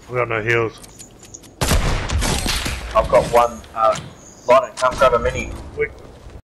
We got no heals. I've got one. London, come grab a mini. We're